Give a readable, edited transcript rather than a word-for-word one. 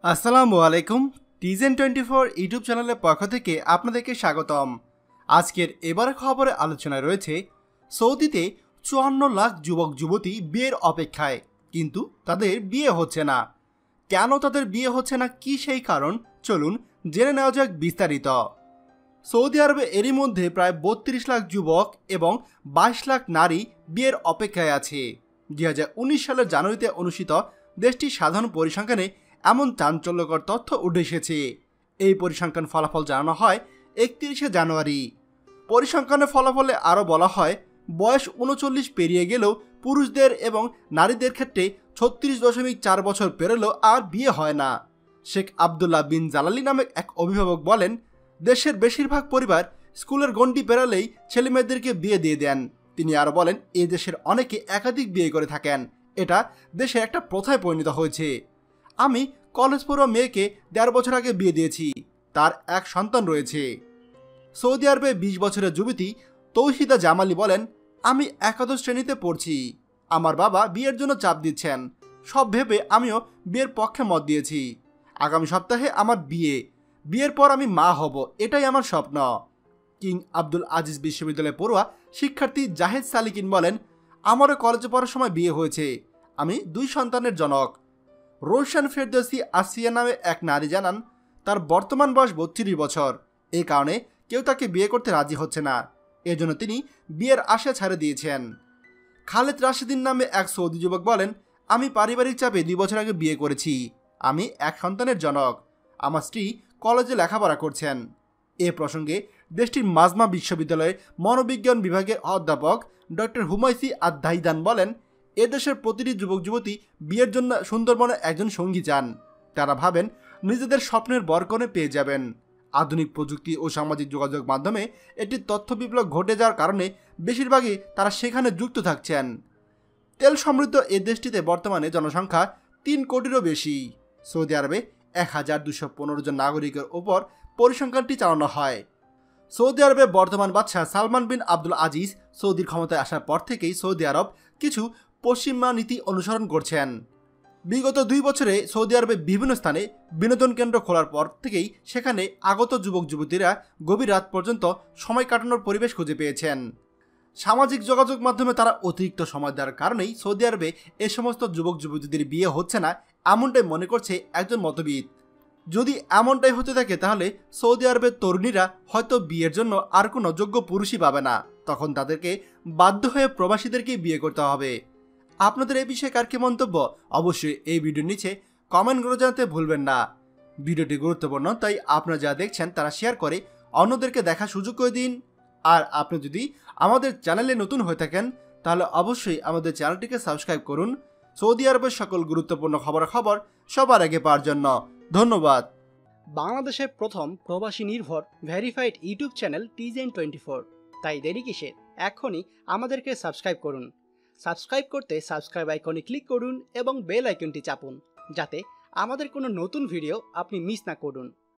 আসসালামু আলাইকুম। টিজেন 24 ইউটিউব চ্যানেলের পক্ষ থেকে আপনাদেরকে স্বাগতম। আজকের এবারে খবরে আলোচনায় রয়েছে সৌদিতে ৫৪ লাখ যুবক যুবতী বিয়ের অপেক্ষায়, কিন্তু তাদের বিয়ে হচ্ছে না। কেন তাদের বিয়ে হচ্ছে না, কি সেই কারণ, চলুন জেনে নেওয়া যাক বিস্তারিত। সৌদি আরবে এরই মধ্যে প্রায় ৩২ লাখ যুবক এবং ২২ লাখ নারী বিয়ের অপেক্ষায় আছে। ২০১৯ সালের জানুয়ারিতে অনুষ্ঠিত দেশটির সাধারণ পরিসংখ্যানে এমন চাঞ্চল্যকর তথ্য উঠে এসেছে। এই পরিসংখ্যান ফলাফল জানানো হয় ৩১শে জানুয়ারি। পরিসংখ্যানের ফলাফলে আরও বলা হয়, বয়স ৩৯ পেরিয়ে গেলেও পুরুষদের এবং নারীদের ক্ষেত্রে ৩৬.৪ বছর পেরোলেও আর বিয়ে হয় না। শেখ আবদুল্লাহ বিন জালালি নামে এক অভিভাবক বলেন, দেশের বেশিরভাগ পরিবার স্কুলের গণ্ডি পেরালেই ছেলেমেয়েদেরকে বিয়ে দিয়ে দেন। তিনি আরও বলেন, এই দেশের অনেকে একাধিক বিয়ে করে থাকেন। এটা দেশে একটা প্রথায় পরিণত হয়েছে। আমি কলেজ পড়ুয়া মেয়েকে ১.৫ বছর আগে বিয়ে দিয়েছি, তার এক সন্তান রয়েছে। সৌদি আরবে ২০ বছরের যুবতী তৌহিদা জামালি বলেন, আমি একাদশ শ্রেণীতে পড়ছি। আমার বাবা বিয়ের জন্য চাপ দিচ্ছেন। সব ভেবে আমিও বিয়ের পক্ষে মত দিয়েছি। আগামী সপ্তাহে আমার বিয়ের পর আমি মা হব, এটাই আমার স্বপ্ন। কিং আব্দুল আজিজ বিশ্ববিদ্যালয়ে পড়ুয়া শিক্ষার্থী জাহেদ সালিকিন বলেন, আমারও কলেজে পড়ার সময় বিয়ে হয়েছে। আমি ২ সন্তানের জনক। রোশন ফেরদৌসি আসিয়া নামে এক নারী জানান, তার বর্তমান বয়স ৩২ বছর। এই কারণে কেউ তাকে বিয়ে করতে রাজি হচ্ছে না। এজন্য তিনি বিয়ের আশা ছেড়ে দিয়েছেন। খালেদ রাশিদিন নামে এক সৌদি যুবক বলেন, আমি পারিবারিক চাপে ২ বছর আগে বিয়ে করেছি। আমি এক সন্তানের জনক। আমার স্ত্রী কলেজে লেখাপড়া করছেন। এ প্রসঙ্গে দেশটির মাজমা বিশ্ববিদ্যালয়ের মনোবিজ্ঞান বিভাগের অধ্যাপক ডক্টর হুমায়সি আদ-দাহিদান বলেন, এদেশের প্রতিটি যুবক যুবতী বিয়ের জন্য সুন্দরবনে একজন সঙ্গী চান। তারা ভাবেন নিজেদের স্বপ্নের বরকনে পেয়ে যাবেন। আধুনিক প্রযুক্তি ও সামাজিক যোগাযোগ মাধ্যমে এটি তথ্য বিপ্লব ঘটে যাওয়ার কারণে বেশিরভাগই তারা সেখানে যুক্ত থাকছেন। তেল সমৃদ্ধ এ দেশটিতে বর্তমানে জনসংখ্যা ৩ কোটিরও বেশি। সৌদি আরবে ১,২১৫ জন নাগরিকের ওপর পরিসংখ্যানটি চালানো হয়। সৌদি আরবে বর্তমান বাদশাহ সালমান বিন আব্দুল আজিজ সৌদির ক্ষমতায় আসার পর থেকেই সৌদি আরব কিছু পশ্চিমা নীতি অনুসরণ করছেন। বিগত ২ বছরে সৌদি আরবে বিভিন্ন স্থানে বিনোদন কেন্দ্র খোলার পর থেকেই সেখানে আগত যুবক যুবতীরা গভীর রাত পর্যন্ত সময় কাটানোর পরিবেশ খুঁজে পেয়েছেন। সামাজিক যোগাযোগ মাধ্যমে তারা অতিরিক্ত সময় দেওয়ার কারণেই সৌদি আরবে এ সমস্ত যুবক যুবতীদের বিয়ে হচ্ছে না, এমনটাই মনে করছে একজন মতবিদ। যদি এমনটাই হতে থাকে তাহলে সৌদি আরবের তরুণীরা হয়তো বিয়ের জন্য আর কোনো যোগ্য পুরুষই পাবে না। তখন তাদেরকে বাধ্য হয়ে প্রবাসীদেরকেই বিয়ে করতে হবে। আপনাদের এই বিষয়ে কার কি মন্তব্য অবশ্যই এই ভিডিওর নিচে কমেন্ট করে জানাতে ভুলবেন না। ভিডিওটি গুরুত্বপূর্ণ, তাই আপনারা যা দেখছেন তারা শেয়ার করে অন্যদেরকে দেখার সুযোগ করে দিন। আর আপনি যদি আমাদের চ্যানেলে নতুন হয়ে থাকেন তাহলে অবশ্যই আমাদের চ্যানেলটিকে সাবস্ক্রাইব করুন সৌদি আরবের সকল গুরুত্বপূর্ণ খবর সবার আগে পাওয়ার জন্য। ধন্যবাদ। বাংলাদেশের প্রথম প্রবাসী নির্ভর ভেরিফাইড ইউটিউব চ্যানেল টিজেন 24। তাই দেরি কিসের, এখনই আমাদেরকে সাবস্ক্রাইব করুন। সাবস্ক্রাইব করতে সাবস্ক্রাইব আইকনে ক্লিক করুন এবং বেল আইকনটি চাপুন, যাতে আমাদের কোনো নতুন ভিডিও আপনি মিস না করুন।